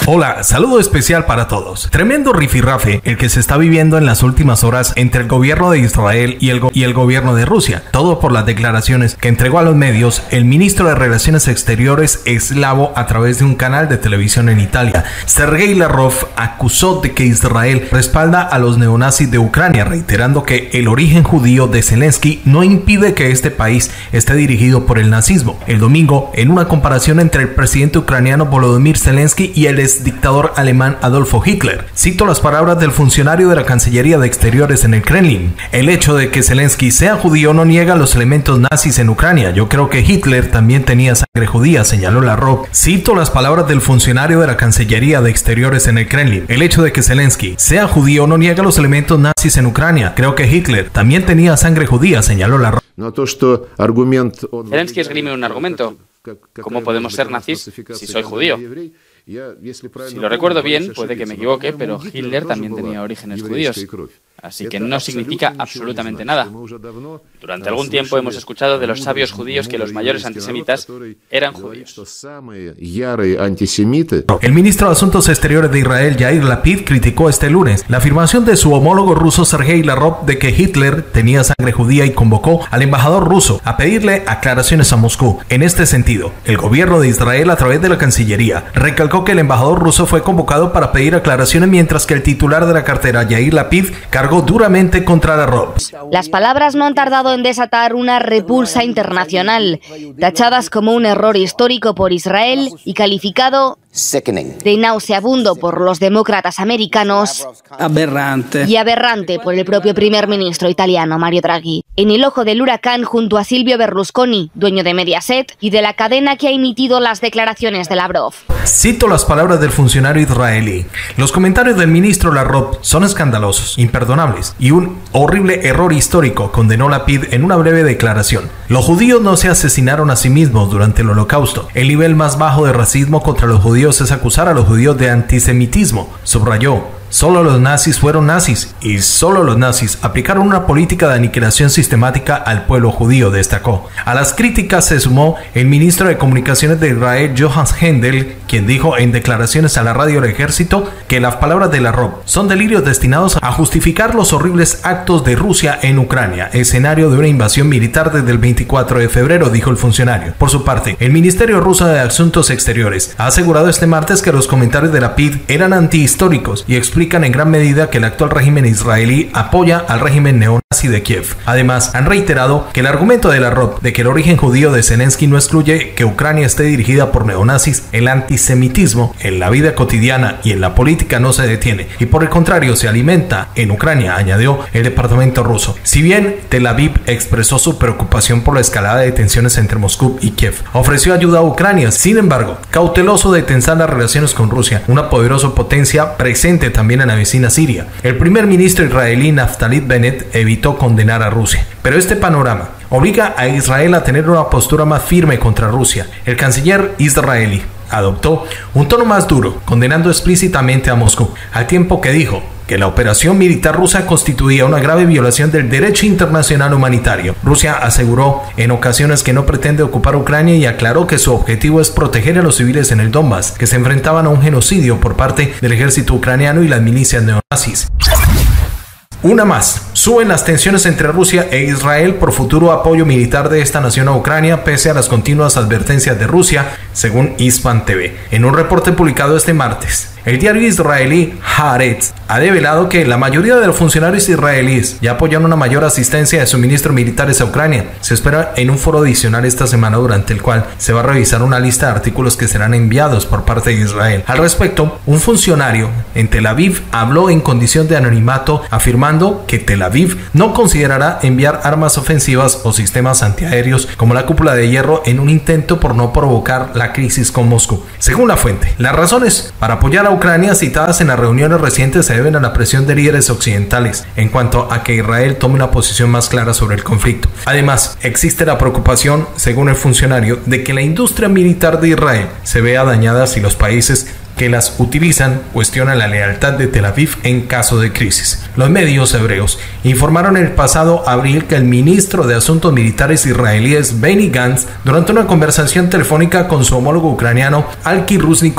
Hola, saludo especial para todos. Tremendo rifirrafe el que se está viviendo en las últimas horas entre el gobierno de Israel y el gobierno de Rusia. Todo por las declaraciones que entregó a los medios el ministro de Relaciones Exteriores eslavo a través de un canal de televisión en Italia. Sergei Lavrov acusó de que Israel respalda a los neonazis de Ucrania, reiterando que el origen judío de Zelensky no impide que este país esté dirigido por el nazismo. El domingo, en una comparación entre el presidente ucraniano Volodymyr Zelensky y el dictador alemán Adolfo Hitler. Cito las palabras del funcionario de la Cancillería de Exteriores en el Kremlin. El hecho de que Zelensky sea judío no niega los elementos nazis en Ucrania. Yo creo que Hitler también tenía sangre judía, señaló Lavrov. Cito las palabras del funcionario de la Cancillería de Exteriores en el Kremlin. El hecho de que Zelensky sea judío no niega los elementos nazis en Ucrania. Creo que Hitler también tenía sangre judía, señaló Lavrov. Zelensky esgrime un argumento. ¿Cómo podemos ser nazis si soy judío? Si lo recuerdo bien, puede que me equivoque, pero Hitler también tenía orígenes judíos. Así que no significa absolutamente nada. Durante algún tiempo hemos escuchado de los sabios judíos que los mayores antisemitas eran judíos. El ministro de Asuntos Exteriores de Israel, Yair Lapid, criticó este lunes la afirmación de su homólogo ruso Sergei Lavrov de que Hitler tenía sangre judía y convocó al embajador ruso a pedirle aclaraciones a Moscú. En este sentido, el gobierno de Israel, a través de la Cancillería, recalcó que el embajador ruso fue convocado para pedir aclaraciones, mientras que el titular de la cartera, Yair Lapid, cargó duramente contra Lavrov. Las palabras no han tardado en desatar una repulsa internacional, tachadas como un error histórico por Israel y calificado de nauseabundo por los demócratas americanos y aberrante por el propio primer ministro italiano Mario Draghi. En el ojo del huracán junto a Silvio Berlusconi, dueño de Mediaset y de la cadena que ha emitido las declaraciones de Lavrov. Cito las palabras del funcionario israelí. Los comentarios del ministro Lavrov son escandalosos, imperdonables y un horrible error histórico, condenó Lapid en una breve declaración. Los judíos no se asesinaron a sí mismos durante el Holocausto. El nivel más bajo de racismo contra los judíos es acusar a los judíos de antisemitismo, subrayó. Solo los nazis fueron nazis y solo los nazis aplicaron una política de aniquilación sistemática al pueblo judío, destacó. A las críticas se sumó el ministro de Comunicaciones de Israel, Johannes Hendel, quien dijo en declaraciones a la radio del Ejército que las palabras de Lavrov son delirios destinados a justificar los horribles actos de Rusia en Ucrania, escenario de una invasión militar desde el 24 de febrero, dijo el funcionario. Por su parte, el Ministerio Ruso de Asuntos Exteriores ha asegurado este martes que los comentarios de Lapid eran antihistóricos y explican en gran medida que el actual régimen israelí apoya al régimen neonazi de Kiev. Además, han reiterado que el argumento de Lavrov de que el origen judío de Zelensky no excluye que Ucrania esté dirigida por neonazis, el antisemitismo en la vida cotidiana y en la política no se detiene y por el contrario se alimenta en Ucrania, añadió el departamento ruso. Si bien Tel Aviv expresó su preocupación por la escalada de tensiones entre Moscú y Kiev, ofreció ayuda a Ucrania, sin embargo, cauteloso de tensar las relaciones con Rusia, una poderosa potencia presente también en la vecina Siria. El primer ministro israelí Naftali Bennett evitó condenar a Rusia, pero este panorama obliga a Israel a tener una postura más firme contra Rusia. El canciller israelí adoptó un tono más duro, condenando explícitamente a Moscú, al tiempo que dijo que la operación militar rusa constituía una grave violación del derecho internacional humanitario. Rusia aseguró en ocasiones que no pretende ocupar Ucrania y aclaró que su objetivo es proteger a los civiles en el Donbass, que se enfrentaban a un genocidio por parte del ejército ucraniano y las milicias neonazis. Una más. Suben las tensiones entre Rusia e Israel por futuro apoyo militar de esta nación a Ucrania pese a las continuas advertencias de Rusia, según Ispan TV. En un reporte publicado este martes, el diario israelí Haaretz ha develado que la mayoría de los funcionarios israelíes ya apoyan una mayor asistencia de suministros militares a Ucrania. Se espera en un foro adicional esta semana durante el cual se va a revisar una lista de artículos que serán enviados por parte de Israel. Al respecto, un funcionario en Tel Aviv habló en condición de anonimato afirmando que Tel Aviv no considerará enviar armas ofensivas o sistemas antiaéreos como la cúpula de hierro en un intento por no provocar la crisis con Moscú. Según la fuente, las razones para apoyar a Ucrania citadas en las reuniones recientes se deben a la presión de líderes occidentales en cuanto a que Israel tome una posición más clara sobre el conflicto. Además, existe la preocupación, según el funcionario, de que la industria militar de Israel se vea dañada si los países que las utilizan cuestionan la lealtad de Tel Aviv en caso de crisis. Los medios hebreos informaron el pasado abril que el ministro de Asuntos Militares israelíes Benny Gantz, durante una conversación telefónica con su homólogo ucraniano Alki Rusnikov,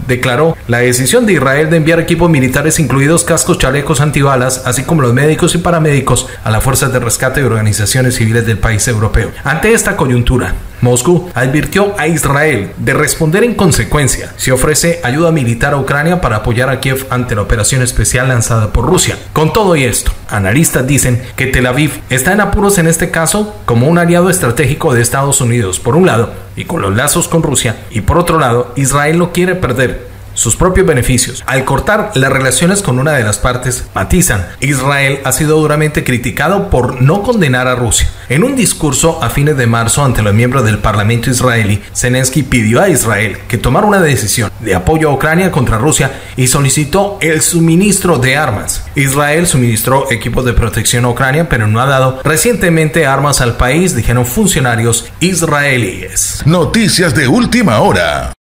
declaró la decisión de Israel de enviar equipos militares, incluidos cascos, chalecos antibalas, así como los médicos y paramédicos, a las fuerzas de rescate y organizaciones civiles del país europeo. Ante esta coyuntura, Moscú advirtió a Israel de responder en consecuencia si ofrece ayuda militar a Ucrania para apoyar a Kiev ante la operación especial lanzada por Rusia. Con todo y esto, analistas dicen que Tel Aviv está en apuros en este caso como un aliado estratégico de Estados Unidos, por un lado, y con los lazos con Rusia, y por otro lado, Israel no quiere perder sus propios beneficios. Al cortar las relaciones con una de las partes, matizan, Israel ha sido duramente criticado por no condenar a Rusia. En un discurso a fines de marzo ante los miembros del Parlamento israelí, Zelensky pidió a Israel que tomara una decisión de apoyo a Ucrania contra Rusia y solicitó el suministro de armas. Israel suministró equipos de protección a Ucrania, pero no ha dado recientemente armas al país, dijeron funcionarios israelíes. Noticias de última hora.